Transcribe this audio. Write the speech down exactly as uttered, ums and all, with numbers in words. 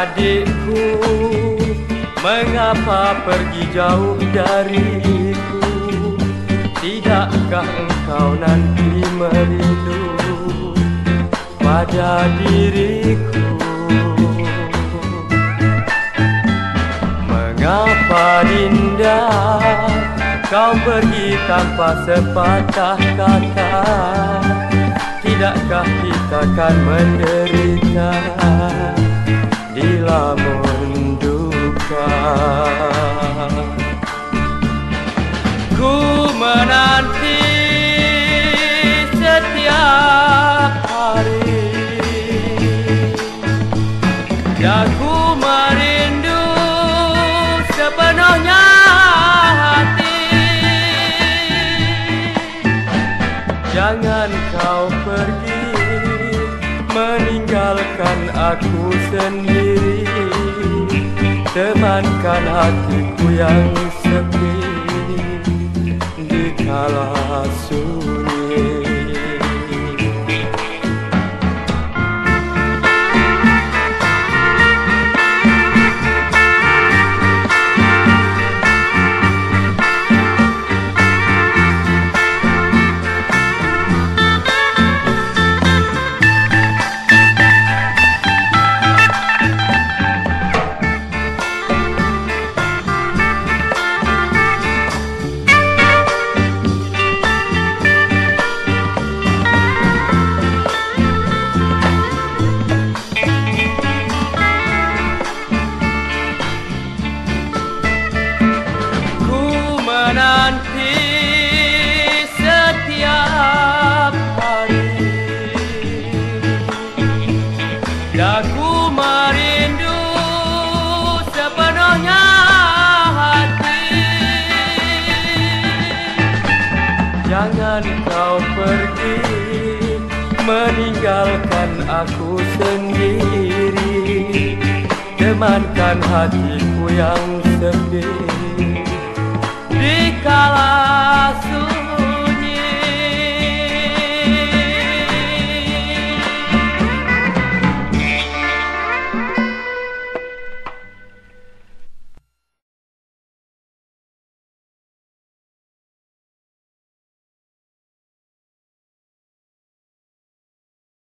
adikku, mengapa pergi jauh dariku? Tidakkah engkau nanti merindu pada diriku? Mengapa Dinda kau pergi tanpa sepatah kata? Tidakkah kita kan menderita di lamun duka? Ku menanti setiap hari, dan ku merindu sepenuhnya hati. Jangan kau pergi meninggalkan aku sendiri, temankan hatiku yang sepi di kala sunyi. Menanti setiap hari, dan ku merindu sepenuhnya hati. Jangan kau pergi meninggalkan aku sendiri, temankan hatiku yang sepi di kala sunyi.